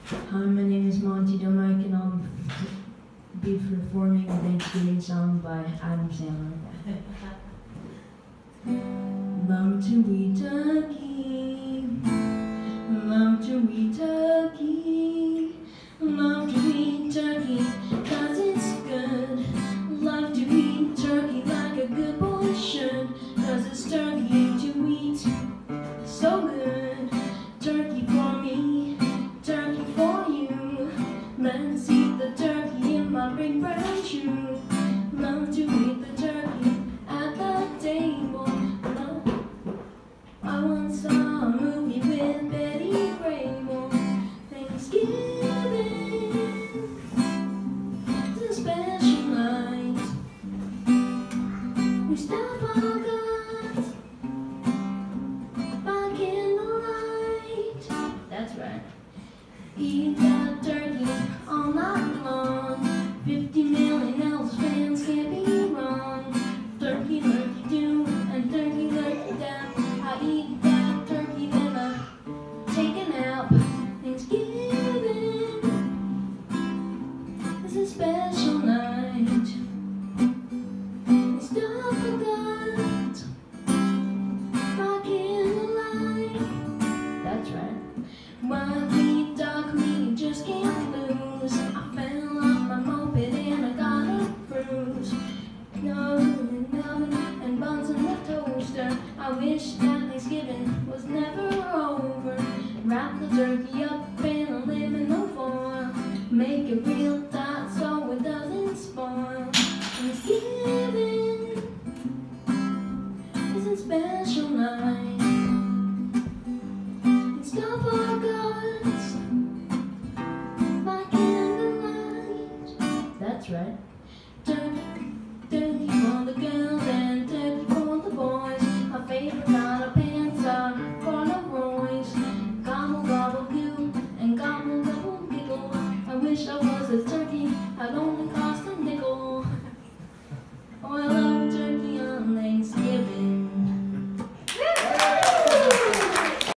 Hi, my name is Monty, and I'll be performing a Thanksgiving song by Adam Sandler. Love to eat turkey, love to eat turkey, love to eat turkey, 'cause it's good. Love to eat turkey like a good boy should, 'cause it's turkey to eat, so good. Turkey for me, turkey for you. Let's eat the turkey in my big brown shoe. Love to eat the turkey at the table. I once saw a movie with Betty Grable. Thanksgiving is a special night. We stop our guts by candlelight. That's right. Eat that turkey all night long. 50 million Elvis fans can't be wrong. Turkey lurkey do and turkey lurkey down. I eat that turkey, then I take a nap. Thanksgiving is a special night. We stop the guts by candlelight. That's right. Why